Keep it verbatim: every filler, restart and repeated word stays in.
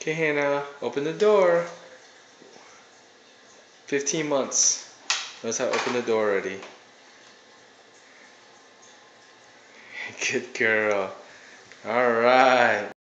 Okay, Hannah, open the door. fifteen months. Knows how to open the door already. Good girl. Alright.